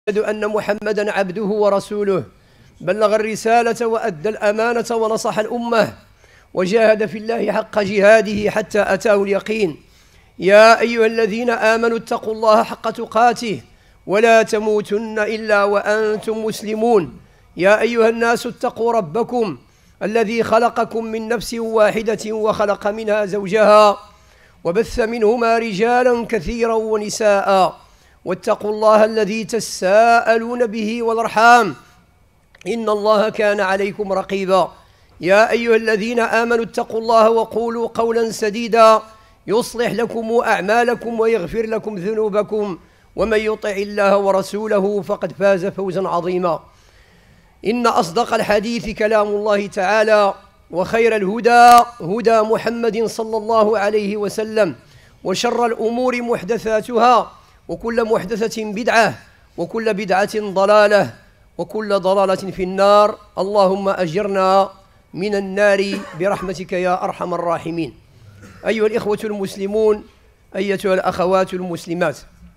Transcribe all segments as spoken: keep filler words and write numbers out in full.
أشهد أن محمدًا عبده ورسوله بلغ الرسالة وأدى الأمانة ونصح الأمة وجاهد في الله حق جهاده حتى أتاه اليقين. يا أيها الذين آمنوا اتقوا الله حق تقاته ولا تموتن إلا وأنتم مسلمون. يا أيها الناس اتقوا ربكم الذي خلقكم من نفس واحدة وخلق منها زوجها وبث منهما رجالا كثيرا ونساء واتقوا الله الذي تساءلون به والأرحام إن الله كان عليكم رقيبا. يا أيها الذين آمنوا اتقوا الله وقولوا قولا سديدا يصلح لكم أعمالكم ويغفر لكم ذنوبكم ومن يطع الله ورسوله فقد فاز فوزا عظيما. إن أصدق الحديث كلام الله تعالى وخير الهدى هدى محمد صلى الله عليه وسلم وشر الأمور محدثاتها وكل محدثة بدعة وكل بدعة ضلالة وكل ضلالة في النار. اللهم أجرنا من النار برحمتك يا أرحم الراحمين. أيها الإخوة المسلمون، أيتها الأخوات المسلمات،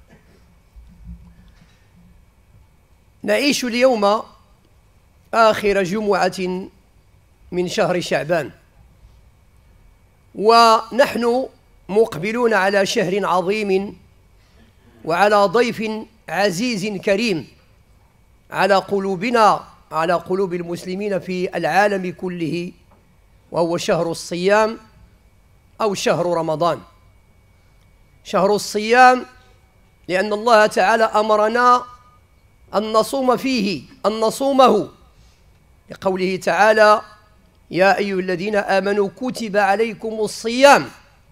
نعيش اليوم آخر جمعة من شهر شعبان، ونحن مقبلون على شهر عظيم وعلى ضيف عزيز كريم على قلوبنا، على قلوب المسلمين في العالم كله، وهو شهر الصيام أو شهر رمضان. شهر الصيام لأن الله تعالى أمرنا أن نصوم فيه، أن نصومه، لقوله تعالى: يا أيها الذين آمنوا كتب عليكم الصيام.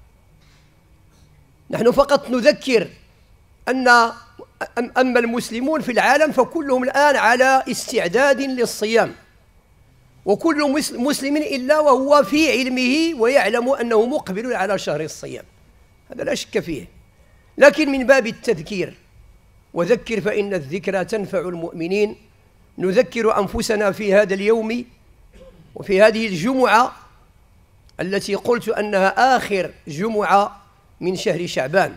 نحن فقط نذكر أن أما المسلمون في العالم فكلهم الآن على استعداد للصيام، وكل مسلم إلا وهو في علمه ويعلم أنه مقبل على شهر الصيام، هذا لا شك فيه. لكن من باب التذكير، وذكر فإن الذكرى تنفع المؤمنين، نذكر أنفسنا في هذا اليوم وفي هذه الجمعة التي قلت أنها آخر جمعة من شهر شعبان،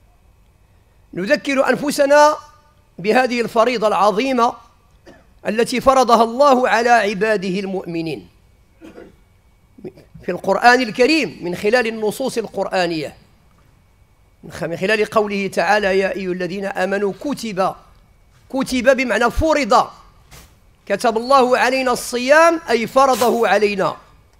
نذكر أنفسنا بهذه الفريضة العظيمة التي فرضها الله على عباده المؤمنين في القرآن الكريم من خلال النصوص القرآنية، من خلال قوله تعالى: يا أيها الذين آمنوا كتب. كتب بمعنى فرض، كتب الله علينا الصيام أي فرضه علينا.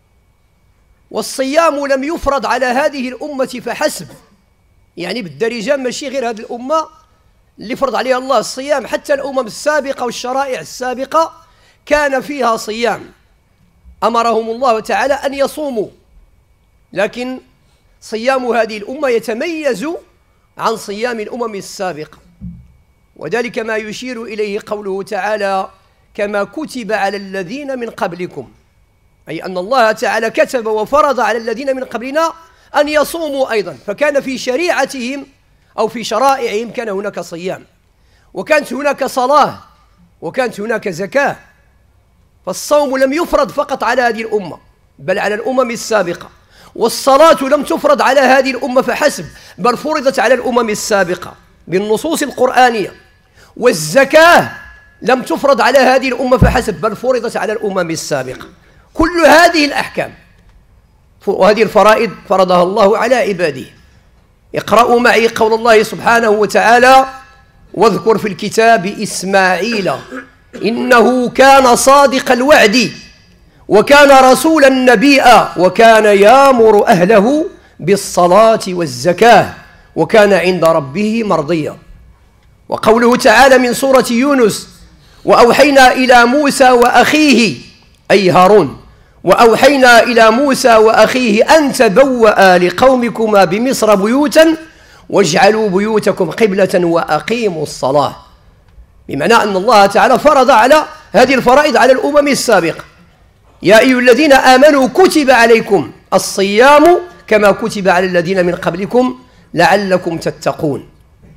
والصيام لم يفرض على هذه الأمة فحسب، يعني بالدارجة ماشي غير هذه الأمة اللي فرض عليها الله الصيام، حتى الأمم السابقة والشرائع السابقة كان فيها صيام، أمرهم الله تعالى أن يصوموا، لكن صيام هذه الأمة يتميز عن صيام الأمم السابقة، وذلك ما يشير إليه قوله تعالى: كما كتب على الذين من قبلكم، أي أن الله تعالى كتب وفرض على الذين من قبلنا أن يصوموا أيضا، فكان في شريعتهم أو في شرائعهم كان هناك صيام، وكانت هناك صلاة، وكانت هناك زكاة. فالصوم لم يفرض فقط على هذه الأمة بل على الأمم السابقة، والصلاة لم تفرض على هذه الأمة فحسب بل فرضت على الأمم السابقة بالنصوص القرآنية، والزكاة لم تفرض على هذه الأمة فحسب بل فرضت على الأمم السابقة. كل هذه الأحكام وهذه الفرائض فرضها الله على عباده. اقرأوا معي قول الله سبحانه وتعالى: واذكر في الكتاب إسماعيل إنه كان صادق الوعد وكان رسولا نبيا وكان يأمر أهله بالصلاة والزكاة وكان عند ربه مرضيا. وقوله تعالى من سورة يونس: وأوحينا إلى موسى وأخيه أي هارون وأوحينا إلى موسى وأخيه أن تبوأ لقومكما بمصر بيوتا واجعلوا بيوتكم قبلة وأقيموا الصلاة، بمعنى أن الله تعالى فرض على هذه الفرائض على الأمم السابقة. يا أيها الذين آمنوا كتب عليكم الصيام كما كتب على الذين من قبلكم لعلكم تتقون.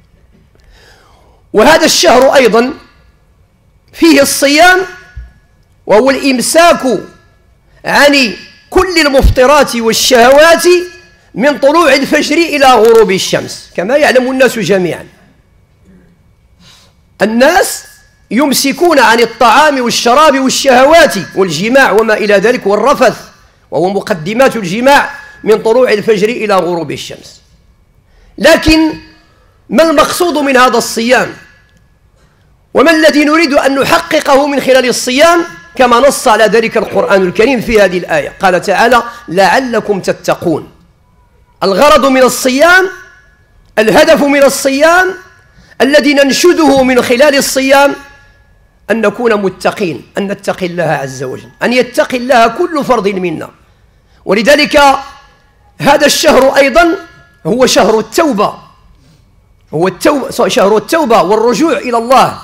وهذا الشهر أيضا فيه الصيام، وهو الإمساك عن كل المفطرات والشهوات من طلوع الفجر إلى غروب الشمس، كما يعلم الناس جميعا. الناس يمسكون عن الطعام والشراب والشهوات والجماع وما إلى ذلك والرفث، وهو مقدمات الجماع من طلوع الفجر إلى غروب الشمس. لكن ما المقصود من هذا الصيام؟ وما الذي نريد أن نحققه من خلال الصيام؟ كما نص على ذلك القرآن الكريم في هذه الآية، قال تعالى: لعلكم تتقون. الغرض من الصيام، الهدف من الصيام الذي ننشده من خلال الصيام أن نكون متقين، أن نتقي الله عز وجل، أن يتقي الله كل فرد منا. ولذلك هذا الشهر أيضا هو شهر التوبة، هو التوبة، شهر التوبة والرجوع إلى الله،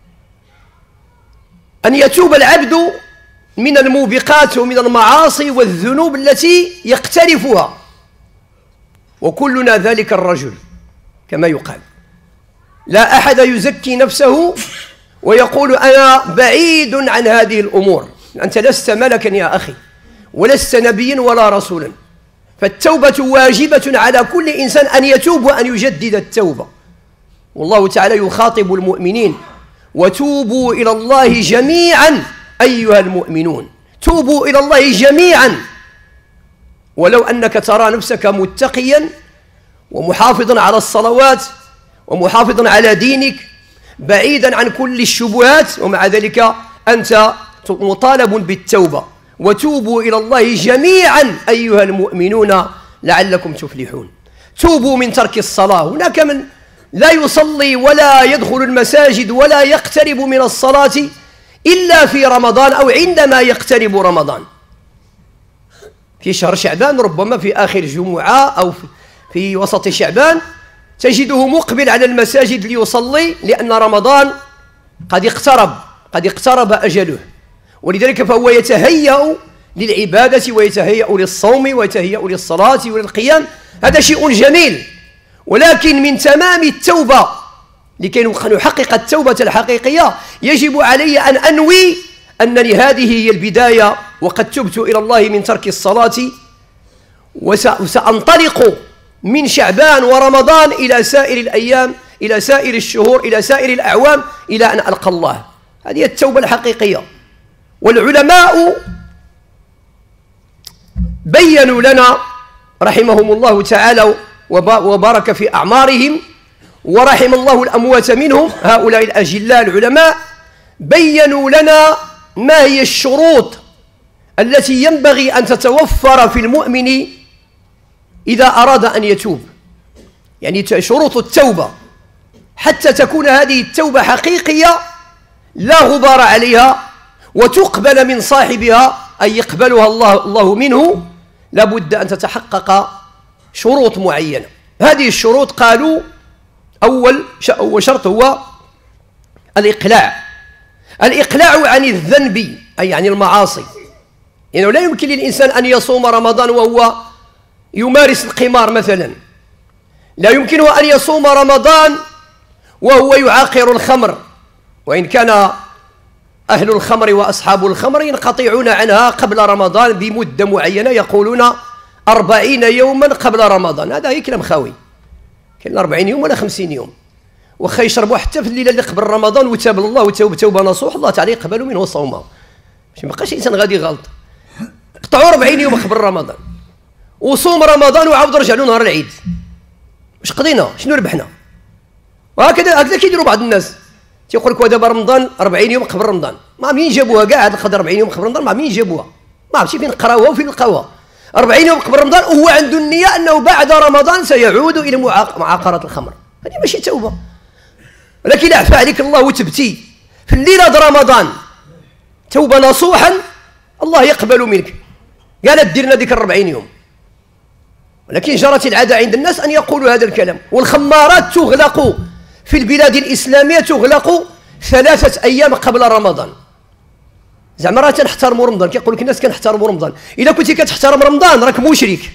أن يتوب العبد من الموبقات ومن المعاصي والذنوب التي يقترفها، وكلنا ذلك الرجل كما يقال. لا أحد يزكي نفسه ويقول أنا بعيد عن هذه الأمور. أنت لست ملكا يا أخي، ولست نبيا ولا رسولا، فالتوبة واجبة على كل إنسان أن يتوب وأن يجدد التوبة. والله تعالى يخاطب المؤمنين: وتوبوا إلى الله جميعا أيها المؤمنون، توبوا إلى الله جميعا. ولو أنك ترى نفسك متقيا ومحافظا على الصلوات ومحافظا على دينك بعيدا عن كل الشبهات، ومع ذلك أنت مطالب بالتوبة. وتوبوا إلى الله جميعا أيها المؤمنون لعلكم تفلحون. توبوا من ترك الصلاة. هناك من لا يصلي ولا يدخل المساجد ولا يقترب من الصلاة إلا في رمضان أو عندما يقترب رمضان، في شهر شعبان، ربما في آخر جمعة أو في وسط شعبان تجده مقبل على المساجد ليصلي، لأن رمضان قد اقترب، قد اقترب أجله، ولذلك فهو يتهيأ للعبادة ويتهيأ للصوم ويتهيأ للصلاة وللقيام. هذا شيء جميل، ولكن من تمام التوبة، لكي نحقق التوبة الحقيقية يجب علي أن أنوي أنني هذه هي البداية، وقد تبت إلى الله من ترك الصلاة، وسأنطلق من شعبان ورمضان إلى سائر الأيام، إلى سائر الشهور، إلى سائر الأعوام، إلى أن ألقى الله. هذه التوبة الحقيقية. والعلماء بيّنوا لنا رحمهم الله تعالى وبارك في أعمارهم ورحم الله الأموات منهم، هؤلاء الأجلاء العلماء بيّنوا لنا ما هي الشروط التي ينبغي أن تتوفر في المؤمن إذا أراد أن يتوب، يعني شروط التوبة حتى تكون هذه التوبة حقيقية لا غبار عليها وتقبل من صاحبها، أي يقبلها الله, الله منه. لابد أن تتحقق شروط معينة. هذه الشروط قالوا أول شرط هو الإقلاع، الإقلاع عن الذنب أي عن المعاصي. يعني لا يمكن للإنسان أن يصوم رمضان وهو يمارس القمار مثلا، لا يمكنه أن يصوم رمضان وهو يعاقر الخمر، وإن كان أهل الخمر وأصحاب الخمر ينقطعون عنها قبل رمضان بمدة معينة، يقولون أربعين يوما قبل رمضان. هذا هي كلام خاوي، كاين أربعين يوم ولا خمسين يوم، وخا يشربوا حتى في الليلة اللي قبل رمضان وتاب الله وتوب توبة نصوح، الله تعالى يقبل منه صومه، باش ما يبقاش إنسان غادي غلط. قطعوا أربعين يوم قبل رمضان وصوم رمضان وعاود رجع له نهار العيد، واش قضينا؟ شنو ربحنا؟ وهكذا هكذا كيديروا بعض الناس، تيقول لك دابا رمضان أربعين يوم قبل رمضان، ما منين جابوها كاع هاد القضيه أربعين يوم قبل رمضان، ما منين جابوها؟ ما عرفتش فين قراوها وفين لقاوها. أربعين يوم قبل رمضان وهو عنده النية أنه بعد رمضان سيعود إلى معاقرة الخمر، هذه ماشي توبة. ولكن عفا عليك الله وتبتي في الليلة رمضان توبة نصوحا، الله يقبل منك. قالت ديرنا ذيك الأربعين يوم، ولكن جرت العادة عند الناس أن يقولوا هذا الكلام. والخمارات تغلق في البلاد الإسلامية، تغلق ثلاثة أيام قبل رمضان. زعما راه تنحترموا رمضان، كيقول لك الناس كنحترموا رمضان. إذا كنتي كتحترم رمضان راك مشرك،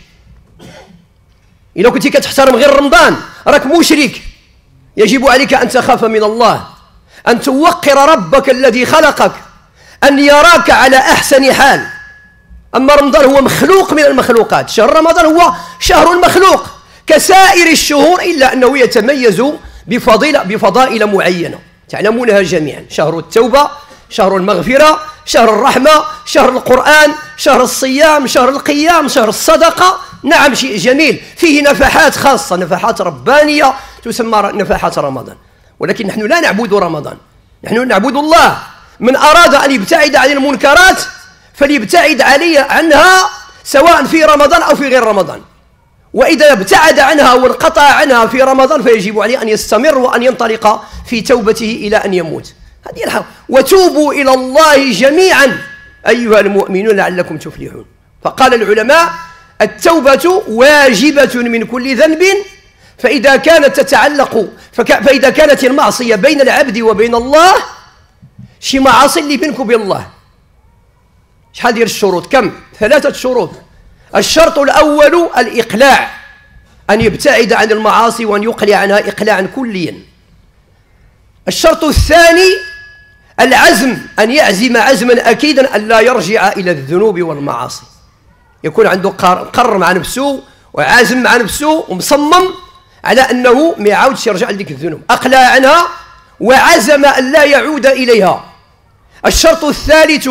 إذا كنتي كتحترم غير رمضان راك مشرك. يجب عليك أن تخاف من الله، أن توقر ربك الذي خلقك، أن يراك على أحسن حال. أما رمضان هو مخلوق من المخلوقات، شهر رمضان هو شهر المخلوق كسائر الشهور، إلا أنه يتميز بفضيلة بفضائل معينة. تعلمونها جميعا. شهر التوبة، شهر المغفرة، شهر الرحمة، شهر القرآن، شهر الصيام، شهر القيام، شهر الصدقة. نعم، شيء جميل فيه نفحات خاصة، نفحات ربانية تسمى نفحات رمضان. ولكن نحن لا نعبد رمضان، نحن نعبد الله. من أراد أن يبتعد عن المنكرات فليبتعد علي عنها سواء في رمضان أو في غير رمضان. وإذا ابتعد عنها وانقطع عنها في رمضان فيجب عليه أن يستمر وأن ينطلق في توبته إلى أن يموت. هذه الحق. وتوبوا إلى الله جميعا أيها المؤمنون لعلكم تفلحون. فقال العلماء: التوبة واجبة من كل ذنب، فإذا كانت تتعلق فإذا كانت المعصية بين العبد وبين الله، شي معاصي اللي بينك وبين الله، شحال ديال الشروط؟ كم؟ ثلاثة شروط. الشرط الأول الإقلاع، أن يبتعد عن المعاصي وأن يقلع عنها إقلاعا كليا. الشرط الثاني العزم، أن يعزم عزما أكيدا أن لا يرجع إلى الذنوب والمعاصي، يكون عنده قرر مع نفسه وعازم مع نفسه ومصمم على أنه ما يعاودش يرجع لذيك الذنوب، أقلع عنها وعزم أن لا يعود إليها. الشرط الثالث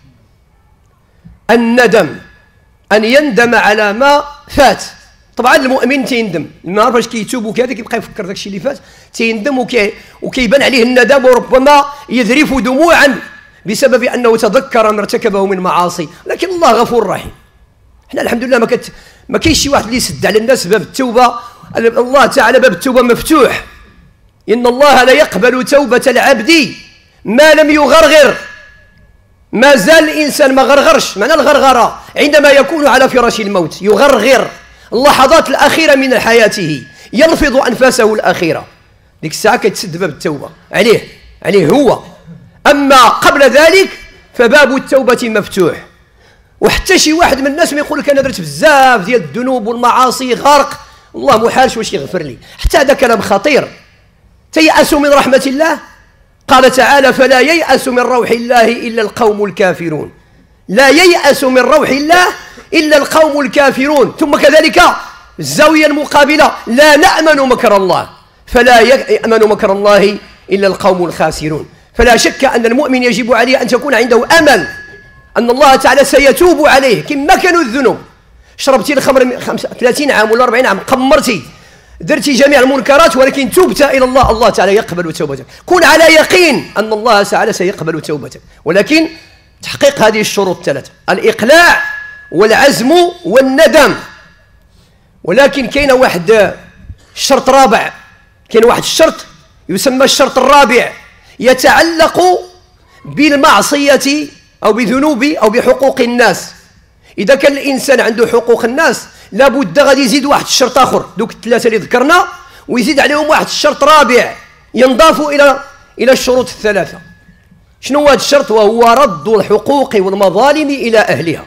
الندم، أن يندم على ما فات. طبعا المؤمن تيندم، ما عرفش كيتوب وكذا كيبقى يفكر داك الشيء اللي فات، تيندم وكي وكيبان عليه الندم، وربما يذرف دموعا بسبب أنه تذكر ما ارتكبه من معاصي. لكن الله غفور رحيم. احنا الحمد لله ما كت ما كاينش شي واحد اللي يسد على الناس باب التوبة. الله تعالى باب التوبة مفتوح. إن الله لا يقبل توبة العبد ما لم يغرغر. ما زال الإنسان ما غرغرش. معنى الغرغرة عندما يكون على فراش الموت يغرغر اللحظات الأخيرة من حياته، يلفظ أنفاسه الأخيرة، ديك الساعة كتسد باب التوبة عليه عليه هو. أما قبل ذلك فباب التوبة مفتوح. وحتى شي واحد من الناس ما يقول لك أنا درت بزاف ديال الذنوب والمعاصي غارق، الله محالش واش يغفر لي. حتى هذا كلام خطير. تيأسوا من رحمة الله؟ قال تعالى: فلا ييأس من روح الله إلا القوم الكافرون. لا ييأس من روح الله إلا القوم الكافرون. ثم كذلك الزاوية المقابلة: لا نأمن مكر الله فلا يأمن مكر الله إلا القوم الخاسرون. فلا شك أن المؤمن يجب عليه أن تكون عنده أمل أن الله تعالى سيتوب عليه. كما كانوا الذنوب، شربتي الخمر ثلاثين عام ولا أربعين عام، قمرتي، درتي جميع المنكرات، ولكن تبت إلى الله، الله تعالى يقبل توبتك. كن على يقين أن الله تعالى سيقبل توبتك، ولكن تحقيق هذه الشروط الثلاثة: الإقلاع والعزم والندم. ولكن كاين واحد شرط رابع، كاين واحد الشرط يسمى الشرط الرابع، يتعلق بالمعصية أو بذنوب أو بحقوق الناس. إذا كان الإنسان عنده حقوق الناس لابد غادي يزيد واحد الشرط آخر، دوك الثلاثة اللي ذكرنا، ويزيد عليهم واحد الشرط رابع ينضاف إلى إلى الشروط الثلاثة. شنو هذا الشرط؟ وهو رد الحقوق والمظالم إلى أهلها.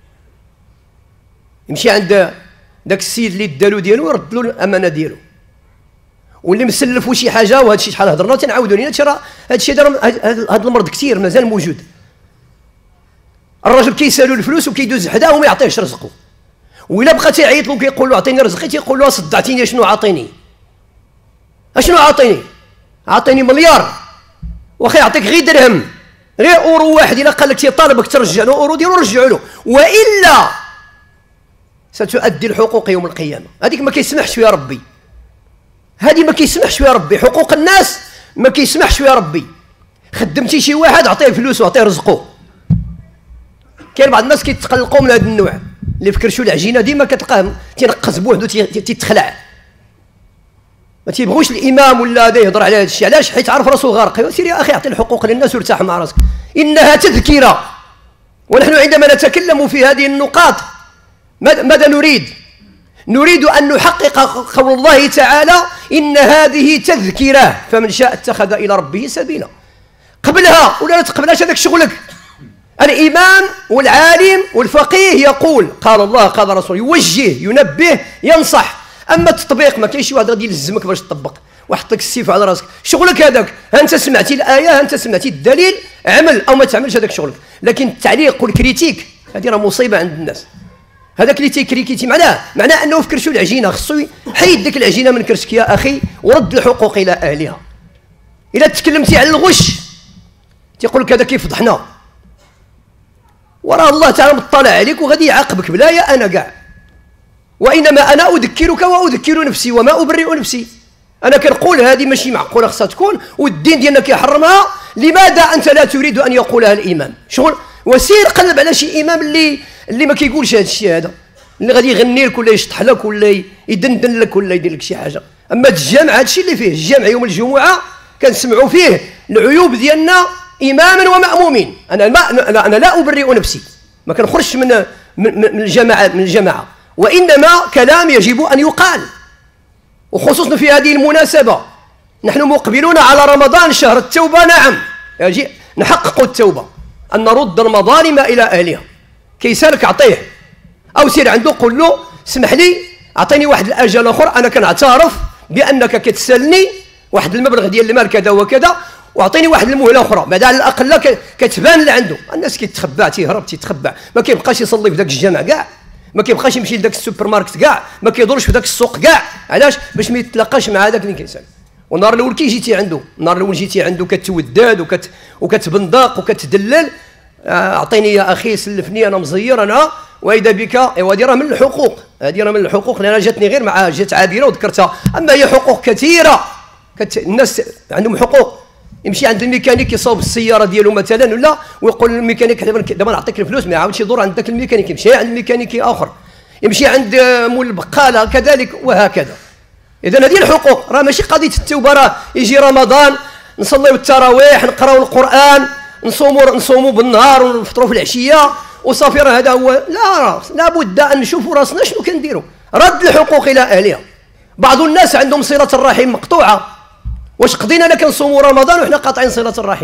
يمشي عند داك السيد اللي دالو ديالو يرد له الأمانة ديالو، واللي مسلفو شي حاجة. وهذا الشيء شحال هضرنا تنعاودوا لينا، ترى هذا الشيء دار هذا المرض كثير مازال موجود. الراجل كيسالو الفلوس وكيدوز حداه وما يعطيهش رزقه، وإلا بقى تيعيط له كيقول له اعطيني رزقي، تيقول له صدعتيني، شنو عاطيني؟ اشنو عاطيني؟ عاطيني مليار، واخا يعطيك غير درهم، غير اورو واحد. الا قال لك تيطالبك ترجع له اورو ديالو رجعوا له، والا ستؤدي الحقوق يوم القيامه. هذيك ما كيسمحش فيها ربي، هذه ما كيسمحش فيها ربي. حقوق الناس ما كيسمحش فيها ربي. خدمتي شي واحد اعطيه فلوس واعطيه رزقه. كاين بعض الناس كيتقلقوا من هذا النوع اللي فكرشوا العجينه ديما كتلقاه تينقص بوحدو تيتخلع. ما تيبغوش الامام ولا هذا يهضر على هذا الشيء. علاش؟ حيت عارف راسو غارق. سير يا اخي اعطي الحقوق للناس وارتاح مع راسك. انها تذكره، ونحن عندما نتكلم في هذه النقاط ماذا نريد؟ نريد ان نحقق قول الله تعالى: ان هذه تذكره فمن شاء اتخذ الى ربه سبيلا. قبلها ولا لا تقبلهاش، هذاك شغلك. الإمام والعالم والفقيه يقول قال الله قال رسول، يوجه ينبه ينصح. أما التطبيق ما كاينش شي واحد غادي يلزمك باش تطبق ويحط لك السيف على راسك. شغلك هذاك، ها أنت سمعتي الآية، ها أنت سمعتي الدليل، عمل أو ما تعملش، هذاك شغلك. لكن التعليق والكريتيك هذه راه مصيبة عند الناس. هذاك اللي تيكريكيتي معناه معناه أنه في كرشو العجينة، خصو حيد ديك العجينة من كرشك يا أخي ورد الحقوق إلى أهلها. إلا تكلمتي على الغش تيقول لك هذا كيفضحنا، وراه الله تعالى مطلع عليك وغادي يعاقبك بلا يا أنا كاع. وإنما أنا أذكرك وأذكر نفسي وما أبرئ نفسي. أنا كنقول هذه ماشي معقولة خصها تكون، والدين ديالنا كيحرمها. لماذا أنت لا تريد أن يقولها الإمام؟ شغل وسير قلب على شي إمام اللي اللي ما كيقولش هذا الشيء هذا، اللي غادي يغني لك ولا يشطح لك ولا يدندن لك ولا يدير لك شي حاجة. أما الجامع هذا الشيء اللي فيه الجامع يوم الجمعة كنسمعوا فيه العيوب ديالنا إماما ومأمومين. أنا ما أنا, أنا لا أبرئ نفسي، ما كنخرجش من من, من الجماعة من الجماعة، وإنما كلام يجب أن يقال، وخصوصا في هذه المناسبة. نحن مقبلون على رمضان شهر التوبة. نعم يجب نحقق التوبة، أن نرد المظالم إلى أهلها. كيسالك أعطيه أو سير عنده قل له اسمح لي أعطيني واحد الأجل آخر، أنا كنعترف بأنك كتسالني واحد المبلغ ديال المال كذا وكذا، واعطيني واحد المهله اخرى، بعد على الاقل كتبان اللي عنده. الناس كيتخبى تيهرب تيتخبى، ما كيبقاش يصلي في ذاك الجامع كاع، ما كيبقاش يمشي لذاك السوبر ماركت كاع، ما كيدورش في ذاك السوق كاع. علاش؟ باش ما يتلاقاش مع هذاك اللي كيسال. والنهار الاول كي جيتي عنده، النهار الاول جيتي عنده كتوداد وكت وكتبندق وكتدلل، اعطيني يا اخي سلفني انا مزير انا، واذا بك ايوا هذه راه من الحقوق، هذه راه من الحقوق لان جاتني غير مع جات عابره وذكرتها. اما هي حقوق كثيره، كت... الناس عندهم حقوق. يمشي عند الميكانيك يصاوب السياره ديالو مثلا ولا، ويقول للميكانيك دابا نعطيك الفلوس، ما يعاودش يدور عند ذاك الميكانيك، يمشي عند ميكانيكي اخر، يمشي عند مول البقاله كذلك وهكذا. اذا هذه الحقوق، راه ماشي قضيه التوبه راه يجي رمضان نصليو التراويح نقراو القران نصوموا نصوموا بالنهار ونفطروا في العشيه وصافي، راه هذا هو. لا، لابد ان نشوفوا راسنا شنو كنديروا. رد الحقوق الى اهلها. بعض الناس عندهم صله الرحم مقطوعه، واش قضينا انا كنصوموا رمضان وحنا قاطعين صله الرحم؟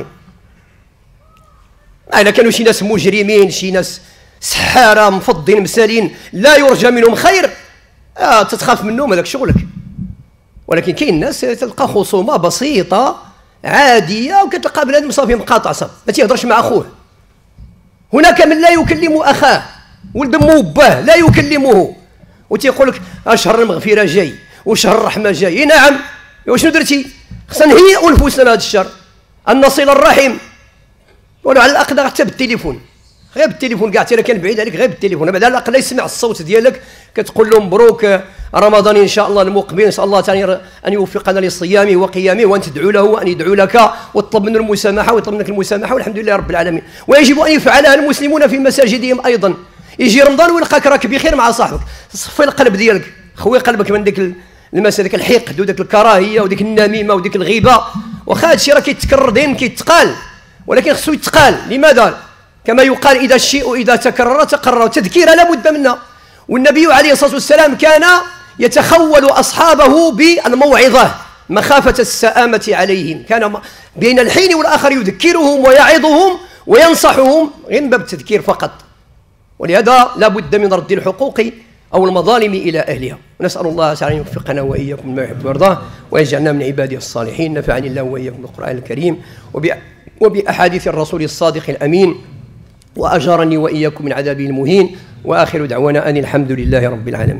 الا كانوا شي ناس مجرمين، شي ناس سحاره مفضين مسالين لا يرجى منهم خير، آه تتخاف منهم، هذاك شغلك. ولكن كاين ناس تلقى خصومه بسيطه عاديه وكتلقى بنادم صافي مقاطع صافي ما تيهضرش مع اخوه. هناك من لا يكلم اخاه، ولد موباه لا يكلمه، وتيقول لك شهر المغفره جاي وشهر الرحمه جاي. نعم، وشنو درتي؟ خصنا نهيئوا نفوسنا لهذا الشهر، ان نصل الرحم، ولو على الاقل حتى بالتليفون، غير بالتليفون كاع تيرا كان بعيد عليك، غير بالتليفون بعد على الاقل يسمع الصوت ديالك كتقول له مبروك رمضان ان شاء الله المقبل، نسال الله تعالى ان يوفقنا لصيامه وقيامه، وان تدعو له وان يدعو لك وتطلب منه المسامحه ويطلب منك المسامحه، والحمد لله رب العالمين. ويجب ان يفعلها المسلمون في مساجدهم ايضا. يجي رمضان ويلقاك راك بخير مع صاحبك، صفي القلب ديالك، خوي قلبك من ديك المسا ديك الحقد وديك الكراهيه وديك النميمه وديك الغيبه. واخا هادشي راه كيتكرر دايما كيتقال، ولكن خصو يتقال. لماذا؟ كما يقال اذا الشيء اذا تكرر تقرر، تذكيره لا بد منها. والنبي عليه الصلاه والسلام كان يتخول اصحابه بالموعظه مخافه السآمه عليهم، كان بين الحين والاخر يذكرهم ويعظهم وينصحهم غير من باب التذكير فقط. ولهذا لا بد من رد الحقوق أو المظالم إلى أهلها. ونسأل الله تعالى أن يوفقنا وإياكم لما يحب ويرضاه، ويجعلنا من عباده الصالحين. نفعني الله وإياكم بالقرآن الكريم وبأحاديث الرسول الصادق الأمين، وأجارني وإياكم من عذابه المهين. وآخر دعوانا أن الحمد لله رب العالمين.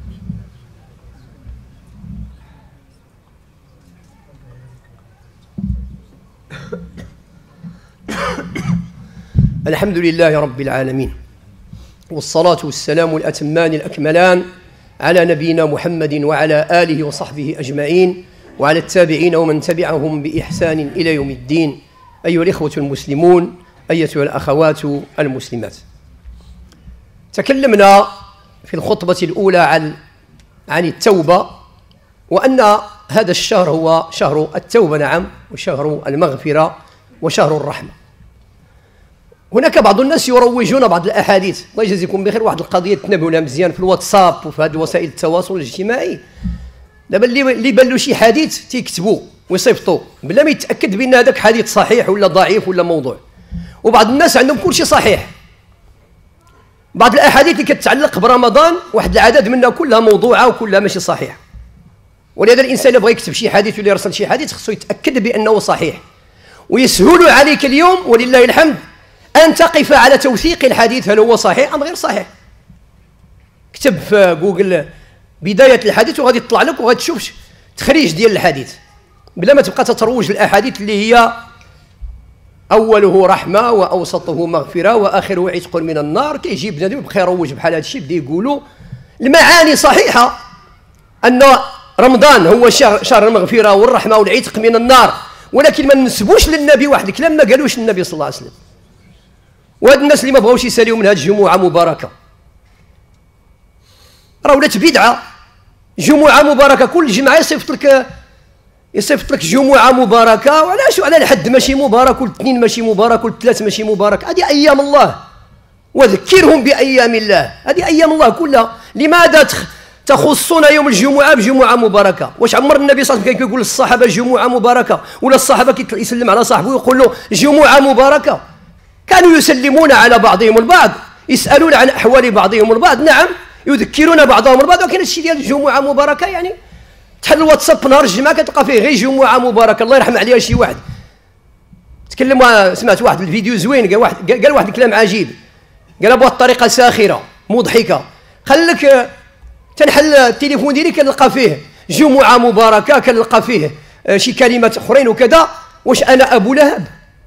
الحمد لله رب العالمين، والصلاة والسلام الأتمان الأكملان على نبينا محمد وعلى آله وصحبه أجمعين، وعلى التابعين ومن تبعهم بإحسان إلى يوم الدين. أيها الإخوة المسلمون، أيتها الأخوات المسلمات، تكلمنا في الخطبة الأولى عن عن التوبة، وأن هذا الشهر هو شهر التوبة، نعم، وشهر المغفرة وشهر الرحمة. هناك بعض الناس يروجون بعض الاحاديث، الله يجازيكم بخير، واحد القضيه تنبهوا لها مزيان في الواتساب وفي هذه وسائل التواصل الاجتماعي. دابا اللي اللي بان له شي حديث تيكتبوا ويصيفطوا بلا ما يتاكد بان هذاك حديث صحيح ولا ضعيف ولا موضوع. وبعض الناس عندهم كل شيء صحيح. بعض الاحاديث اللي كتتعلق برمضان واحد العدد منها كلها موضوعه وكلها ماشي صحيح. ولهذا الانسان اللي بغى يكتب شي حديث ولا يرسل شي حديث خصو يتاكد بانه صحيح. ويسهل عليك اليوم ولله الحمد أن تقف على توثيق الحديث هل هو صحيح أم غير صحيح. اكتب في جوجل بداية الحديث وغادي يطلع لك وغادي تشوف تخريج ديال الحديث. بلا ما تبقى تتروج الاحاديث اللي هي اوله رحمه واوسطه مغفره واخره عتق من النار. كيجيب بنادم يبقى يروج بحال هذا الشيء، بدا يقولوا المعاني صحيحه ان رمضان هو شهر شهر المغفره والرحمه والعتق من النار، ولكن ما ننسبوش للنبي واحد الكلام ما قالوش النبي صلى الله عليه وسلم. وهاد الناس اللي ما بغاوش يساليو من هاد الجمعه مباركه راه ولات بدعه. جمعه مباركه كل جمعه يصيفط لك يصيفط لك جمعه مباركه، وعلاش على الحد ماشي مبارك والاثنين ماشي مبارك والثلاث ماشي مبارك. هذه ايام الله وذكرهم بايام الله، هذه ايام الله كلها. لماذا تخصون يوم الجمعه بجمعه مباركه؟ واش عمر النبي صلى الله عليه وسلم كان كيقول للصحابه جمعه مباركه، ولا الصحابه كيسلم على صاحبه ويقول له جمعه مباركه؟ كانوا يسلمون على بعضهم البعض، يسالون عن احوال بعضهم البعض، نعم يذكرون بعضهم البعض. ولكن الشيء ديال الجمعه مباركه يعني تحل الواتساب نهار الجمعه كتلقى فيه غير جمعه مباركه. الله يرحم عليها شي واحد تكلم، سمعت واحد الفيديو زوين، قال واحد قال واحد الكلام عجيب، قال بواحد الطريقه ساخره مضحكه، قال لك تنحل التليفون ديالي كنلقى فيه جمعه مباركه، كنلقى فيه شي كلمات اخرين وكذا، واش انا ابو لهب؟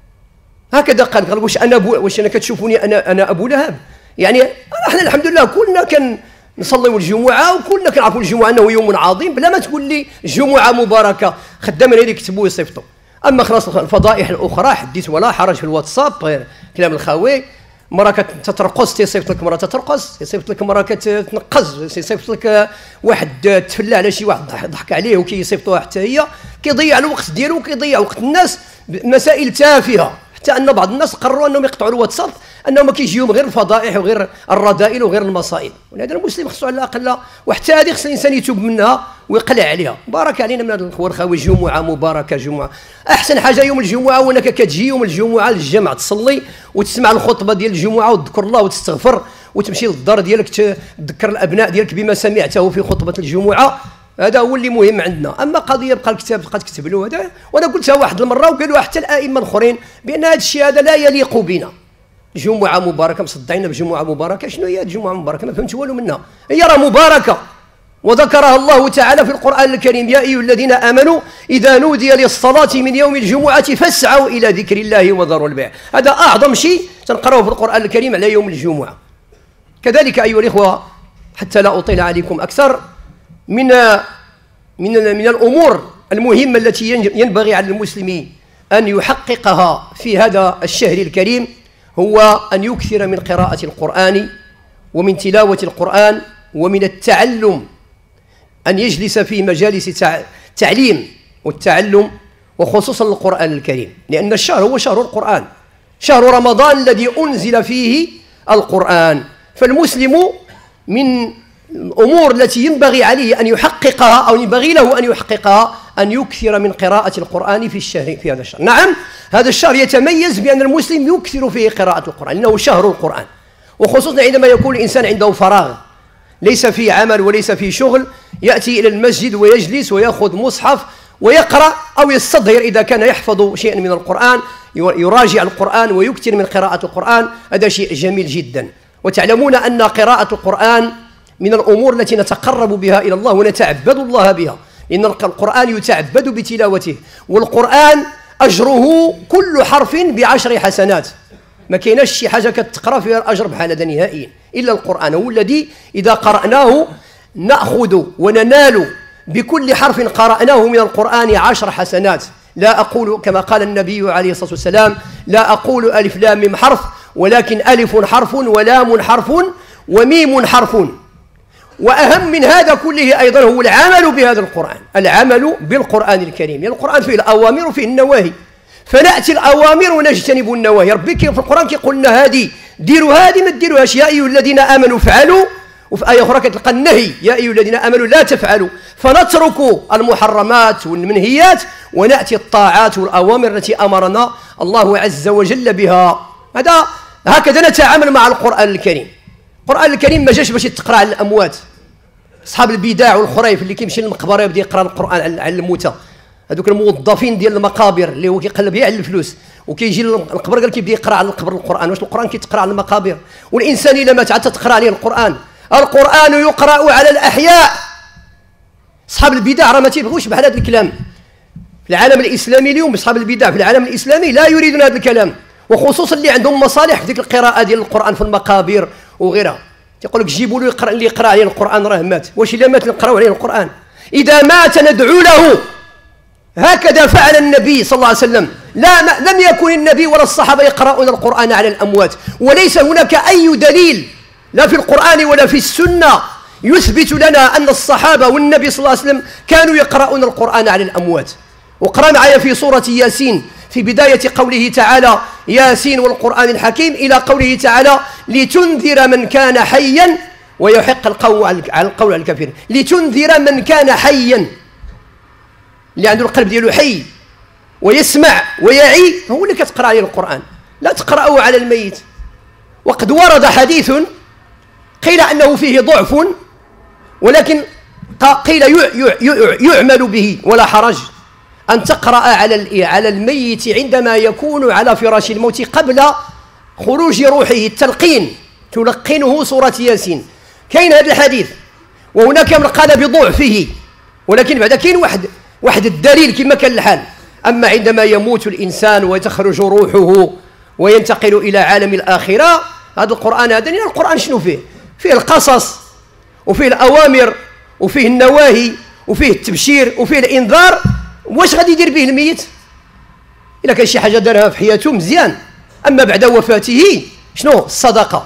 هكذا قال قال واش انا أبو واش انا كتشوفوني انا انا ابو لهب؟ يعني احنا الحمد لله كلنا كن نصليو الجمعه وكلنا كنعرفوا الجمعه انه يوم عظيم، بلا ما تقول لي جمعه مباركه. خدامين اللي يكتبوا ويصيفطوا. اما خلاص الفضائح الاخرى حديث ولا حرج في الواتساب، غير كلام الخاوي. مرة كترقص تيصيفط لك مرة تترقص، تيصيفط لك مرة كتنقز، تيصيفط لك واحد تفلى على شي واحد ضحك عليه وكيصيفطوها حتى هي، كيضيع الوقت ديالو وكيضيع وقت الناس بمسائل تافهه. حتى ان بعض الناس قرروا انهم يقطعوا الواتساب، انهم ما كيجيهم غير الفضائح وغير الرذائل وغير المصائب. ولهذا المسلم خصو على الاقل وحتى هذه خص الانسان يتوب منها ويقلع عليها. بارك علينا من هذا الاخوه الخاوي، جمعه مباركه. جمعه احسن حاجه يوم الجمعه هو انك كتجي يوم الجمعه للجامع تصلي وتسمع الخطبه ديال الجمعه وتذكر الله وتستغفر وتمشي للدار ديالك تذكر الابناء ديالك بما سمعته في خطبه الجمعه. هذا هو اللي مهم عندنا. اما قضيه بقى الكتاب بقى تكتب له هذا، وانا قلتها واحد المره وقالوها حتى الائمه الاخرين بان هذا الشيء هذا لا يليق بنا. جمعه مباركه مصدعين بجمعه مباركه، شنو هي الجمعه المباركه؟ ما فهمت والو منها. هي راه مباركه وذكرها الله تعالى في القران الكريم: يا ايها الذين امنوا اذا نودي للصلاه من يوم الجمعه فاسعوا الى ذكر الله وذروا البيع. هذا اعظم شيء تنقراه في القران الكريم على يوم الجمعه. كذلك ايها الاخوه، حتى لا اطيل عليكم اكثر، من من من الامور المهمه التي ينبغي على المسلم ان يحققها في هذا الشهر الكريم هو ان يكثر من قراءه القران ومن تلاوه القران ومن التعلم، ان يجلس في مجالس تعليم والتعلم، وخصوصا القران الكريم، لان الشهر هو شهر القران، شهر رمضان الذي انزل فيه القران. فالمسلم من الأمور التي ينبغي عليه أن يحققها أو ينبغي له أن يحققها أن يكثر من قراءة القرآن في الشهر في هذا الشهر. نعم، هذا الشهر يتميز بأن المسلم يكثر فيه قراءة القرآن لأنه شهر القرآن، وخصوصا عندما يكون الإنسان عنده فراغ، ليس في عمل وليس في شغل، يأتي إلى المسجد ويجلس ويأخذ مصحف ويقرأ أو يستظهر إذا كان يحفظ شيئا من القرآن، يراجع القرآن ويكثر من قراءة القرآن. هذا شيء جميل جدا. وتعلمون أن قراءة القرآن من الأمور التي نتقرب بها إلى الله ونتعبد الله بها، لأن القرآن يتعبد بتلاوته، والقرآن أجره كل حرف بعشر حسنات. ما كايناش شي حاجة كتقرأ فيها الأجر بحال هذا نهائيا إلا القرآن، هو الذي إذا قرأناه نأخذ وننال بكل حرف قرأناه من القرآن عشر حسنات. لا أقول كما قال النبي عليه الصلاة والسلام: لا أقول ألف لام ميم حرف، ولكن ألف حرف ولام حرف وميم حرف. وأهم من هذا كله أيضا هو العمل بهذا القرآن، العمل بالقرآن الكريم، لأن القرآن فيه الأوامر وفيه النواهي، فنأتي الأوامر ونجتنب النواهي. ربي في القرآن كيقول لنا هذه ديروا، هذه ما ديروهاش. يا أيها الذين آمنوا افعلوا، وفي آية أخرى كتلقى النهي: يا أيها الذين آمنوا لا تفعلوا. فنترك المحرمات والمنهيات ونأتي الطاعات والأوامر التي أمرنا الله عز وجل بها. هذا هكذا نتعامل مع القرآن الكريم. القرآن الكريم ما جاش باش يتقرا على الأموات، أصحاب البدع والخريف اللي كيمشي للمقبرة يبدا يقرا القرآن على الموتى، هذوك الموظفين ديال المقابر اللي هو كيقلب غير على الفلوس، وكيجي للقبر قال كيبدا يقرا على القبر القرآن. واش القرآن كيتقرا على المقابر؟ والإنسان إلا مات عاد تقرا عليه القرآن. القرآن يقرأ على الأحياء. أصحاب البدع راه ما تيبغوش بحال هذا الكلام. العالم الإسلامي اليوم أصحاب البدع في العالم الإسلامي لا يريدون هذا الكلام، وخصوصا اللي عندهم مصالح في ديك القراءة ديال القرآن في المقابر وغيرها. تيقول لك جيبوا له يقرأ اللي يقرأ عليه القرآن راه مات، واش إلا مات نقراو عليه القرآن؟ إذا مات ندعو له، هكذا فعل النبي صلى الله عليه وسلم. لا لم يكن النبي ولا الصحابة يقرؤون القرآن على الأموات، وليس هناك أي دليل لا في القرآن ولا في السنة يثبت لنا أن الصحابة والنبي صلى الله عليه وسلم كانوا يقرؤون القرآن على الأموات. وقرأ معي في سورة ياسين في بداية قوله تعالى ياسين والقرآن الحكيم إلى قوله تعالى لتنذر من كان حيا ويحق القول على القول على الكافرين. لتنذر من كان حيا، اللي عنده القلب ديالو حي ويسمع ويعي هو اللي كتقرأ عليه القرآن، لا تقرأه على الميت. وقد ورد حديث قيل أنه فيه ضعف، ولكن قيل يعمل به ولا حرج أن تقرأ على على الميت عندما يكون على فراش الموت قبل خروج روحه، التلقين، تلقنه سورة ياسين. كاين هذا الحديث، وهناك من قال بضعفه، ولكن بعد كاين واحد واحد الدليل كما كان الحال. أما عندما يموت الإنسان وتخرج روحه وينتقل إلى عالم الآخرة، هذا القرآن هذا القرآن شنو فيه؟ فيه القصص وفيه الأوامر وفيه النواهي وفيه التبشير وفيه الإنذار. واش غادي يدير به الميت؟ إلا كان شي حاجة دارها في حياته مزيان، أما بعد وفاته شنو؟ الصدقة.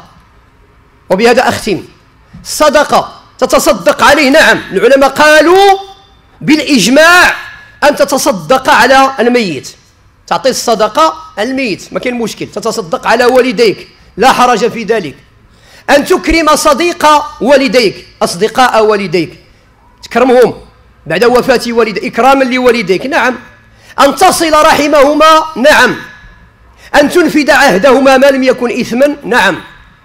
وبهذا أختم، الصدقة تتصدق عليه، نعم العلماء قالوا بالإجماع أن تتصدق على الميت، تعطي الصدقة الميت ما كاين مشكل، تتصدق على والديك لا حرج في ذلك. أن تكرم صديق والديك، أصدقاء والديك تكرمهم بعد وفاة والديك إكراما لوالديك، نعم. أن تصل رحمهما، نعم. أن تنفذ عهدهما ما لم يكن إثما، نعم.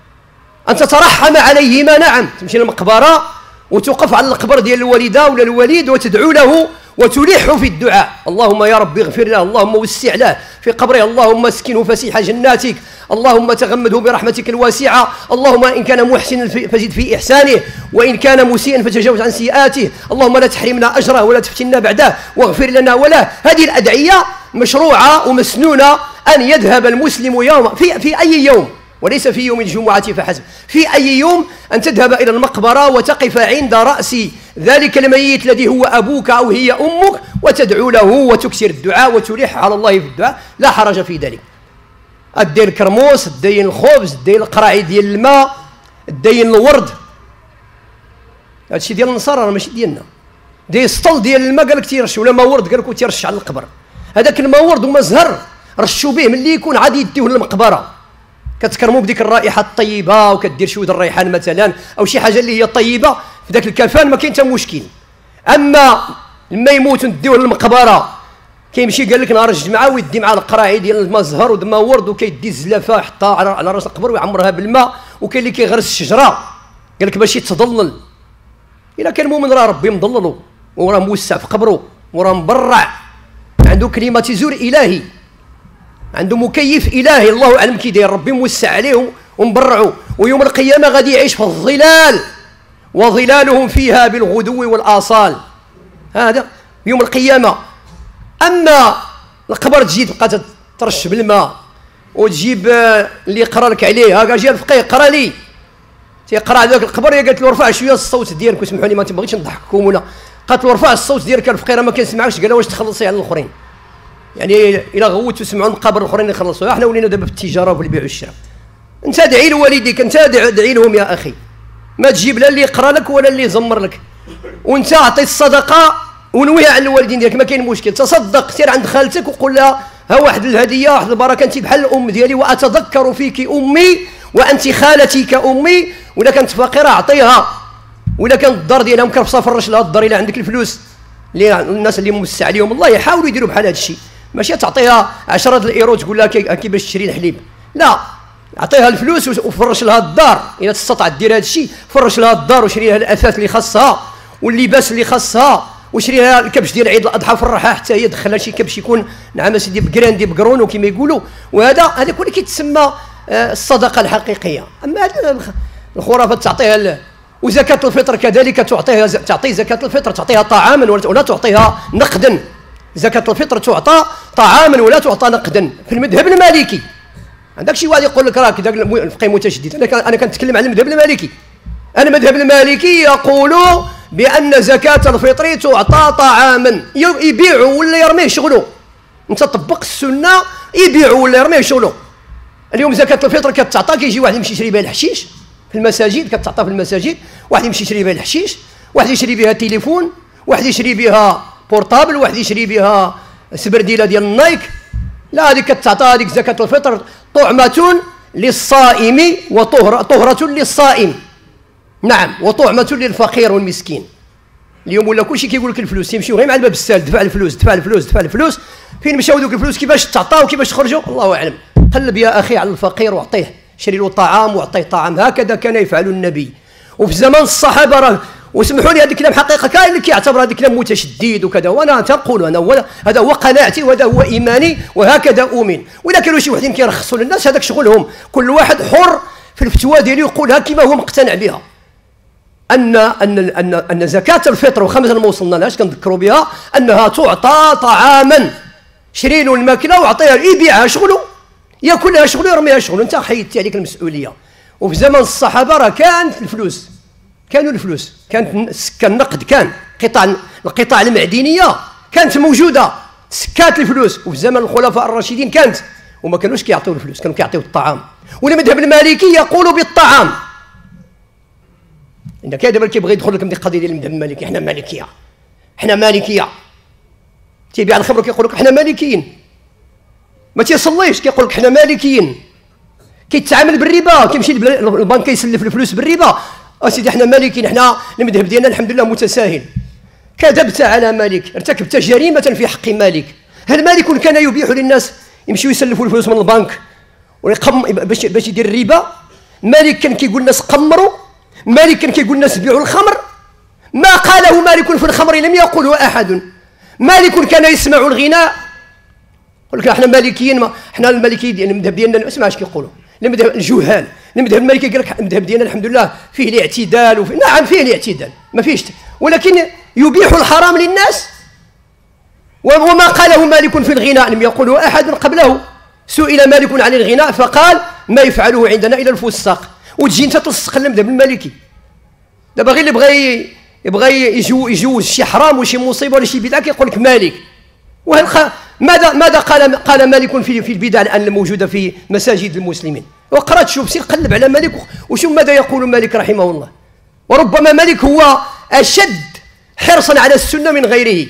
أن تترحم عليهما، نعم. تمشي للمقبرة وتوقف على القبر ديال الوالدة ولا الوليد وتدعو له وتلح في الدعاء، اللهم يا رب اغفر له، اللهم وسع له في قبره، اللهم اسكنه فسيح جناتك، اللهم تغمده برحمتك الواسعة، اللهم إن كان محسنا فزد في إحسانه، وإن كان مسيئا فتجاوز عن سيئاته، اللهم لا تحرمنا أجره ولا تفتنا بعده واغفر لنا وله. هذه الأدعية مشروعة ومسنونة أن يذهب المسلم يوم في, في أي يوم، وليس في يوم الجمعة فحسب، في أي يوم أن تذهب إلى المقبرة وتقف عند رأس ذلك الميت الذي هو أبوك أو هي أمك وتدعو له وتكسر الدعاء وتلح على الله في الدعاء، لا حرج في ذلك. الدين الكرموس، الدين الخبز، الدين القراعي ديال الماء، الدين الورد، هذا الشيء ديال النصارى راه ماشي ديالنا. داير السطل ديال الماء قال لك تيرش، ولا ما ورد قال لك تيرش على القبر. هذاك الماء ورد وما زهر رشوا به ملي يكون عادي يديوه للمقبره، كتكرموا بديك الرائحه الطيبه وكدير شويه الريحان مثلا او شي حاجه اللي هي طيبه في ذاك الكفان، ما كاين حتى مشكل. اما لما يموت نديوه للمقبره كيمشي قال لك نهار الجمعه ويدي مع القراعي ديال الماء زهر ودماء ورد وكيدي الزلافه يحطها على على راس القبر ويعمرها بالماء، وكاين اللي كيغرس الشجره قال لك باش يتضلل. الا كان مؤمن راه ربي مضللو وراه موسع في قبره وراه مبرع، عنده كلمه زور الهي، عنده مكيف الهي، الله اعلم كي داير، ربي موسع عليه ومبرعه، ويوم القيامه غادي يعيش في الظلال وظلالهم فيها بالغدو والاصال، هذا يوم القيامه. اما القبر تجي تبقى ترش بالماء وتجيب اللي يقرا لك عليه، هاكا جا الفقيه قرا لي تيقرا على ذاك القبر، هي قالت له ارفع شويه الصوت ديالك وسمحوا لي ما تبغيش نضحككم، ولا قالت له ارفع الصوت ديالك الفقير ما كنسمعكش، قال واش تخلصي على الاخرين، يعني الى غوت وسمعوا المقابر الاخرين يخلصوا، احنا ولينا دابا في التجاره وفي البيع والشراء. انت ادعي لوالديك، انت ادعي لهم يا اخي، ما تجيب لا اللي يقرا لك ولا اللي يزمر لك، وانت اعطي الصدقه ونويها على الوالدين ديالك، ما كاين مشكل. تصدق سير عند خالتك وقول لها ها واحد الهديه واحد البركه، انت بحال الام ديالي واتذكر فيك امي وانت خالتي كامي، ولا كانت فقيره اعطيها، ولا كانت الدار ديالها مكرفصه فرش لها الدار، الا عندك الفلوس اللي الناس اللي موسع عليهم الله يحاولوا يديروا بحال هذا الشيء، ماشي تعطيها عشرة الايرو تقول لها كي باش تشري الحليب، لا اعطيها الفلوس وفرش لها الدار، الا تستطع دير هذا الشيء فرش لها الدار وشري لها الاثاث اللي خاصها واللباس اللي خاصها، وشري لها الكبش ديال عيد الاضحى فرحها حتى هي دخلها شي كبش يكون نعم سيدي بكراندي بقرونو كما يقولوا، وهذا هذا كله كيتسمى الصدقه الحقيقيه. اما الخرافات تعطيها، وزكاه الفطر كذلك تعطيها، تعطي زكاه الفطر تعطيها طعاما ولا تعطيها نقدا، زكاة الفطر تعطى طعاما ولا تعطى نقدا في المذهب المالكي. عندك شي واحد يقول لك راك داك الفقيه متشدد، انا انا كنتكلم على المذهب المالكي. انا المذهب المالكي يقول بان زكاة الفطر تعطى طعاما، يبيعوا ولا يرميه شغله. انت طبق السنه، يبيعوا ولا يرميه شغله. اليوم زكاة الفطر كتعطى، كيجي واحد يمشي يشري بها الحشيش في المساجد، كتعطى في المساجد، واحد يمشي يشري بها الحشيش، واحد يشري بها تليفون، واحد يشري بها بورطابل، واحد يشري بها سبرديله ديال النايك. لا، هذيك كتعطى هذيك زكاة الفطر طعمة للصائم وطهرة طهرة للصائم. نعم، وطعمة للفقير والمسكين. اليوم ولا كلشي كيقول لك الفلوس، يمشيو غير مع الباب السال، دفع الفلوس دفع الفلوس دفع الفلوس. فين مشاو دوك الفلوس؟ كيفاش تعطاو وكيفاش خرجوا الله اعلم. قلب يا اخي على الفقير واعطيه، شري له طعام واعطيه طعام، هكذا كان يفعل النبي. وفي زمن الصحابه راه، واسمحوا لي هذا الكلام حقيقه، كاين اللي كيعتبر هذا الكلام متشدد وكذا، وانا تنقول انا هو هذا هو قناعتي وهذا هو ايماني وهكذا اؤمن. ولا كانوا شي وحدين كيرخصوا للناس، هذاك شغلهم، كل واحد حر في الفتوى ديالو يقولها كما هو مقتنع بها. ان ان ان ان زكاه الفطر وخمسه ما وصلنا لهاش كنذكروا بها، انها تعطى طعاما، شري له الماكله وعطيها، يبيعها شغله، ياكلها شغله، يرميها شغله، انت حيدتي عليك المسؤوليه. وفي زمن الصحابه راه كانت الفلوس، كانوا الفلوس، كانت السكه النقد، كان قطع القطع المعدنيه كانت موجوده، سكات الفلوس. وفي زمن الخلفاء الراشدين كانت، وما كانوش كيعطيو الفلوس، كانوا كيعطيو الطعام. والمذهب المالكي يقول بالطعام. إن كاين دابا كيبغي يدخل لك من القضيه ديال المذهب المالكي، حنا مالكيه حنا مالكيه تيبيع الخمر كيقول لك حنا مالكيين، ما تيصليش كيقول لك حنا مالكيين، كيتعامل بالربا، كيمشي للبنك كيسلف الفلوس بالربا. اسيدي حنا مالكيين، حنا المذهب ديالنا الحمد لله متساهل. كذبت على مالك، ارتكبت جريمه في حق مالك. هل مالك كان يبيح للناس يمشيو يسلفوا الفلوس من البنك ويقم باش باش يدير الربا؟ مالك كان كيقول الناس قمروا، مالك كان كيقول الناس بيعوا الخمر. ما قاله مالك في الخمر لم يقله احد. مالك كان يسمع الغناء. يقول لك احنا مالكيين، ما احنا المالكيين ديال المذهب ديالنا، اسمع اش كيقولوا المذهب الجهال. المذهب المالكي قال لك المذهب ديالنا الحمد لله فيه الاعتدال، وفي نعم فيه الاعتدال، ما فيش، ولكن يبيح الحرام للناس. وما قاله مالك في الغناء لم يقله احد قبله. سئل مالك عن الغناء فقال ما يفعله عندنا الا الفساق. وتجي انت تلصق المذهب المالكي. دابا غير اللي بغى يبغى يجوز شي حرام وشي مصيبه ولا شي بدعه كيقول لك مالك. وهل ماذا ماذا قال قال مالك في في البدع الان الموجوده في مساجد المسلمين؟ وقرات شوف، سير قلب على مالك وشوف ماذا يقول مالك رحمه الله. وربما مالك هو اشد حرصا على السنه من غيره.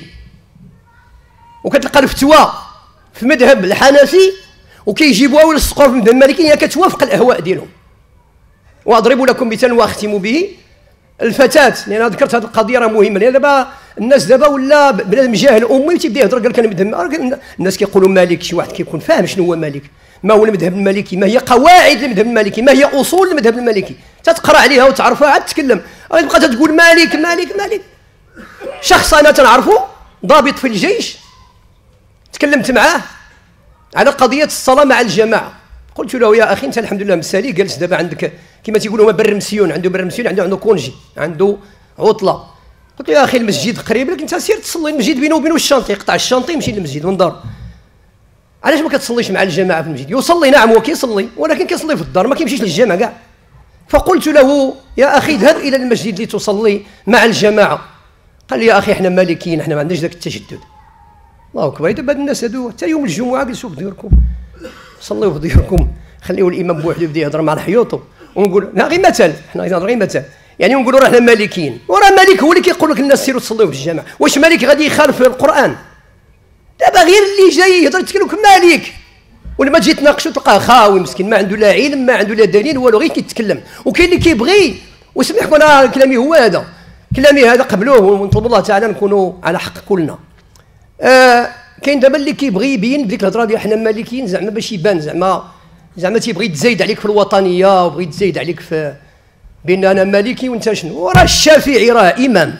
وكتلقى الفتوى في مذهب الحنفي وكيجيبوها ويلصقوها في المذهب المالكي، هي كتوافق الاهواء ديالهم. واضرب لكم مثال واختم به. الفتاه، لان ذكرت هذه القضيه راه مهمه، لان دابا الناس دابا ولا بنادم جاهل امي تيبدا يهضر، قال لك انا مذهب، الناس كيقولوا مالك، شي واحد كيكون فاهم شنو هو مالك، ما هو المذهب المالكي، ما هي قواعد المذهب المالكي، ما هي اصول المذهب المالكي، تتقرا عليها وتعرفها عاد تتكلم. غادي تبقى تقول مالك مالك مالك. شخص انا تنعرفه ضابط في الجيش، تكلمت معاه على قضيه الصلاه مع الجماعه. قلت له يا اخي انت الحمد لله مسالي، جالس دابا عندك كما تيقولوا ما برمسيون، عنده برمسيون، عنده عنده كونجي، عنده عطله. قلت له يا اخي المسجد قريب لك، انت سير تصلي، المسجد بينه وبينه الشانطي، يقطع الشانطي يمشي للمسجد من دار. علاش ما كتصليش مع الجماعه في المسجد؟ يصلي نعم هو كيصلي، ولكن كيصلي في الدار، ما كيمشيش للجامع كاع. فقلت له يا اخي اذهب الى المسجد لتصلي مع الجماعه. قال لي يا اخي احنا مالكيين، احنا ما عندناش ذاك التشدد. الله اكبر. دابا هاد الناس هادو حتى يوم الجمعه جلسوا في ديوركم، صليوا في ديوركم، خليوا الامام بوحدو يبدا يهضر مع الحيوط، ونقول لا غير مثال، حنا نهضر غير مثال، يعني نقولوا راه حنا مالكيين، وراه مالك هو اللي كيقول لك الناس سيروا تصليوا في الجامع. واش مالك غادي يخالف القران؟ دابا غير اللي جاي يهضر يتكلم لك مالك، ولما تجي تناقشوا تلقاه خاوي مسكين، ما عنده لا علم ما عنده لا دليل والو، غير كيتكلم. وكاين اللي كيبغي، وسمح انا كلامي هو هذا، كلامي هذا قبلوه، ونطلب الله تعالى نكونوا على حق كلنا. آه كاين دابا اللي كيبغي يبين بديك الهضره ديال حنا مالكيين زعما باش يبان زعما زعما تيبغي يتزايد عليك في الوطنيه، وبغي يتزايد عليك في بان انا مالكي وانت شنو. وراه الشافعي راه امام،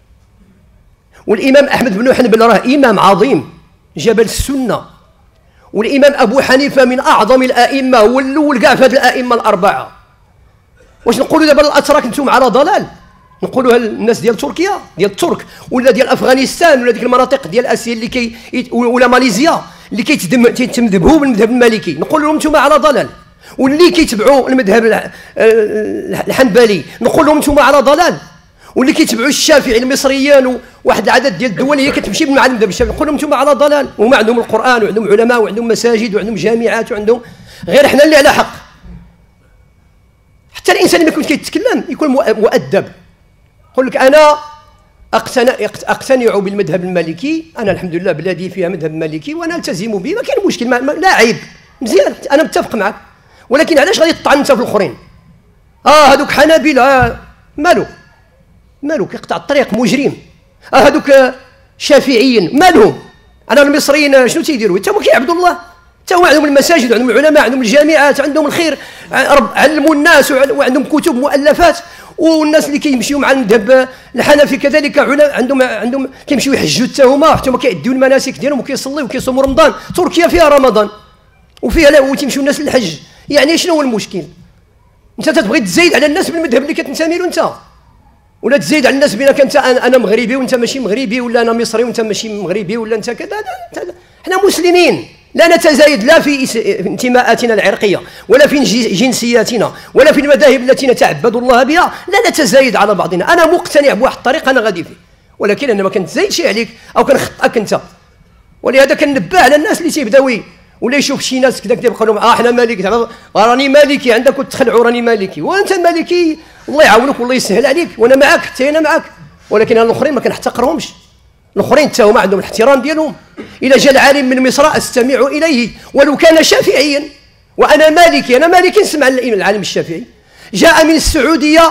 والامام احمد بن حنبل راه امام عظيم جبل السنه، والامام ابو حنيفه من اعظم الائمه، هو الاول كاع في هذه الائمه الاربعه. واش نقولوا دابا الاتراك انتم على ضلال؟ نقولوها للناس ديال تركيا ديال الترك ولا ديال افغانستان ولا ديك المناطق ديال اسيا اللي كي ولا ماليزيا اللي كيتمذهبوا بالمذهب المالكي، نقول لهم انتم على ضلال. واللي كيتبعوا المذهب الحنبلي نقول لهم انتم على ضلال. واللي كيتبعوا الشافعي المصريين وواحد العدد ديال الدول هي كتمشي مع المذهب الشافعي نقول لهم انتم على ضلال. وما عندهم القران وعندهم علماء وعندهم مساجد وعندهم جامعات وعندهم غير حنا اللي على حق. حتى الانسان اللي ما يكون كيتكلم يكون مؤدب. يقول لك انا اقتنع اقتنع بالمذهب المالكي، انا الحمد لله بلادي فيها مذهب مالكي وانا التزم به، ما كاين مشكل، ما لا عيب، مزيان، انا متفق معك. ولكن علاش غادي تطعن انت في الاخرين؟ اه هذوك حنابله آه مالو مالو كيقطع الطريق مجرم. اه هذوك شافعيين مالهم؟ انا المصريين شنو تيديروا؟ حتى هما كيعبدوا الله، حتى هما عندهم المساجد وعندهم العلماء عندهم الجامعات عندهم الخير، علموا الناس وعندهم كتب مؤلفات. والناس اللي كيمشيو مع المذهب الحنفي كذلك عندهم عندهم كيمشيو يحجوا حتى هما، حتى هما كيأديو المناسك ديالهم وكيصليو وكيصوموا رمضان. تركيا فيها رمضان وفيها لا وتيمشيو الناس للحج. يعني شنو هو المشكل؟ انت تبغي تزايد على الناس بالمذهب اللي كتنتمي له انت، ولا تزايد على الناس بانك انت انا مغربي وانت ماشي مغربي، ولا انا مصري وانت ماشي مغربي، ولا انت كذا. احنا مسلمين لا نتزايد لا في انتماءاتنا العرقيه ولا في جنسياتنا ولا في المذاهب التي نتعبد الله بها، لا نتزايد على بعضنا. انا مقتنع بواحد الطريق انا غادي فيه، ولكن انا ما كنتزايدش عليك او كنخطئك انت. ولهذا كنبه على الناس اللي تيبداو ولا يشوف شي ناس كذا كيبقى لهم اه حنا مالكي، راني مالكي عندك وتخلعوا راني مالكي، وانت مالكي الله يعاونك والله يسهل عليك وانا معك حتى انا معك. ولكن انا الاخرين ما كنحتقرهمش، الاخرين حتى هما عندهم الاحترام ديالهم. اذا جاء العالم من مصر استمع اليه ولو كان شافعيا، وانا مالكي، انا مالكي نسمع العالم الشافعي. جاء من السعوديه،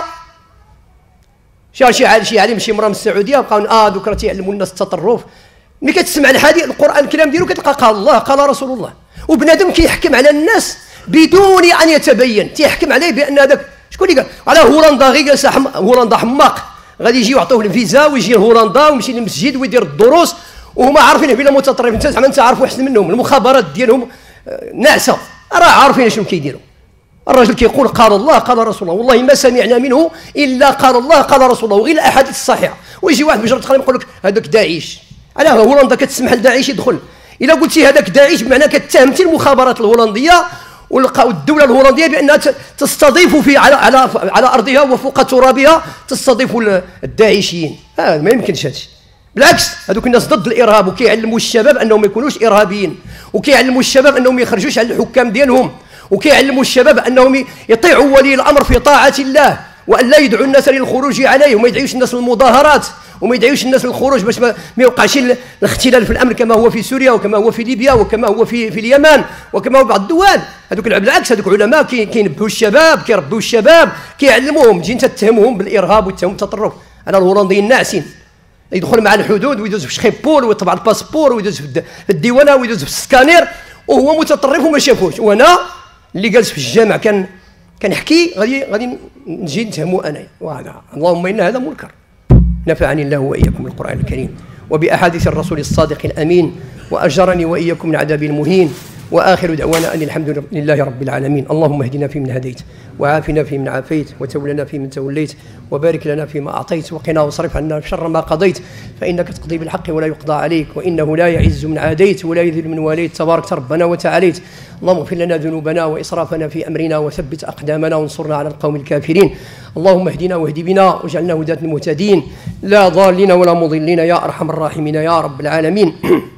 جاء شي عالم شي عالم شي مرا من السعوديه بقاو اه دوك راه تيعلموا الناس التطرف. ملي كتسمع الحديث القران الكلام ديالو كتلقى قال الله قال رسول الله، وبنادم كيحكم على الناس بدون ان يتبين، تيحكم عليه بان هذاك شكون اللي قال على هولندا غير جالس هولندا حماق غادي يجيو يعطوه الفيزا ويجي لهولندا ويمشي للمسجد ويدير الدروس وهما عارفين بلا متطرف. انت زعما انت عارفوا احسن منهم، المخابرات ديالهم ناعسه راه عارفين شنو كيديروا. الراجل كيقول قال الله قال رسول الله، والله ما سمعنا منه الا قال الله قال رسول الله، وغير الاحاديث الصحيحه. ويجي واحد بجرة قلم يقول لك هذاك داعش، على هولندا كتسمح لداعش يدخل. الا قلتي هذاك داعش بمعنى كتهمتي المخابرات الهولنديه والدوله الهولنديه بانها تستضيف في على على على ارضها وفوق ترابها تستضيف الداعشيين. هذا ما يمكنش هادشي. بالعكس هذوك الناس ضد الارهاب وكيعلموا الشباب انهم ما يكونوش ارهابيين، وكيعلموا الشباب انهم ما يخرجوش على الحكام ديالهم، وكيعلموا الشباب انهم يطيعوا ولي الامر في طاعه الله، وان لا يدعوا الناس للخروج عليه، وما يدعيوش الناس للمظاهرات، وما يدعيوش الناس للخروج باش ما يوقعش الاختلال في الامن كما هو في سوريا وكما هو في ليبيا وكما هو في في اليمن وكما هو بعض الدول. هذوك بالعكس هذوك علماء كينبهوا الشباب كيربوا الشباب كيعلموهم. تجي انت تتهمهم بالارهاب وتتهم التطرف. انا الهولنديين ناعسين، يدخل مع الحدود ويدوز في شخيبول ويطبع الباسبور ويدوز في الديوانه ويدوز في السكانير وهو متطرف وما شافوش. وانا اللي جالس في الجامع كان كنحكي غادي غادي نجي نتهموا انا. وهذا اللهم ان هذا منكر. نفعني الله واياكم بالقران الكريم وباحاديث الرسول الصادق الامين، واجرني واياكم من عذاب المهين. واخر دعوانا ان الحمد لله رب العالمين. اللهم اهدنا فيمن هديت، وعافنا فيمن عافيت، وتولنا فيمن توليت، وبارك لنا فيما اعطيت، وقنا واصرف عنا شر ما قضيت، فانك تقضي بالحق ولا يقضى عليك، وانه لا يعز من عاديت ولا يذل من واليت، تبارك ربنا وتعاليت. اللهم اغفر لنا ذنوبنا واسرافنا في امرنا، وثبت اقدامنا وانصرنا على القوم الكافرين. اللهم اهدنا واهد بنا واجعلنا هداة مهتدين لا ضالين ولا مضلين يا ارحم الراحمين يا رب العالمين.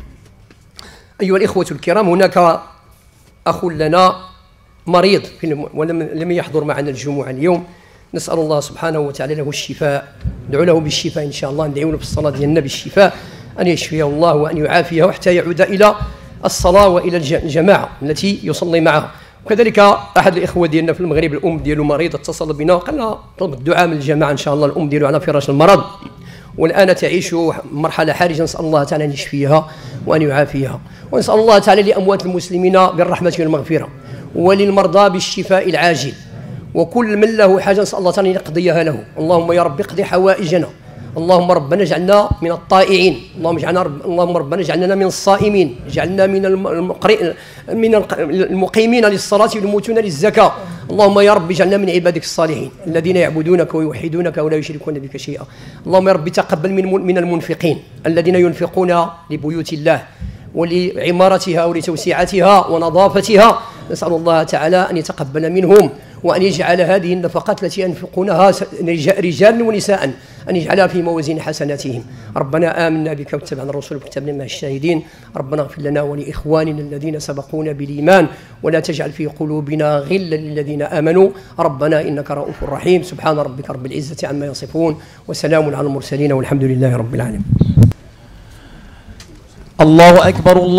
أيها الإخوة الكرام، هناك أخ لنا مريض ولم لم يحضر معنا الجمعة اليوم، نسأل الله سبحانه وتعالى له الشفاء، ندعو له بالشفاء إن شاء الله، ندعو له في الصلاة ديالنا بالشفاء، أن يشفيه الله وأن يعافيه حتى يعود إلى الصلاة وإلى الجماعة التي يصلي معها. وكذلك أحد الإخوة ديالنا في المغرب الأم ديالو مريضة اتصل بنا وقال لنا طلب الدعاء من الجماعة إن شاء الله. الأم ديالو على فراش المرض والآن تعيش مرحلة حرجة، نسأل الله تعالى أن يشفيها وأن يعافيها. ونسأل الله تعالى لأموات المسلمين بالرحمة والمغفرة، وللمرضى بالشفاء العاجل، وكل من له حاجة نسأل الله تعالى أن يقضيها له. اللهم يا رب اقضي حوائجنا. اللهم ربنا اجعلنا من الطائعين، اللهم اجعلنا رب اللهم ربنا اجعلنا من الصائمين، اجعلنا من المقرئ من المقيمين للصلاة والموتون للزكاة. اللهم يا رب اجعلنا من عبادك الصالحين الذين يعبدونك ويوحدونك ولا يشركون بك شيئا. اللهم يا رب تقبل من من المنفقين الذين ينفقون لبيوت الله ولعمارتها ولتوسعتها ونظافتها. نسأل الله تعالى أن يتقبل منهم وأن يجعل هذه النفقات التي ينفقونها رجال ونساء أن يجعلها في موازين حسناتهم. ربنا آمنا بك واتبعنا الرسول وكتبنا مع الشاهدين. ربنا اغفر لنا ولإخواننا الذين سبقونا بالإيمان ولا تجعل في قلوبنا غلا للذين آمنوا ربنا إنك رؤوف رحيم. سبحان ربك رب العزة عما يصفون وسلام على المرسلين والحمد لله رب العالمين. الله أكبر. الله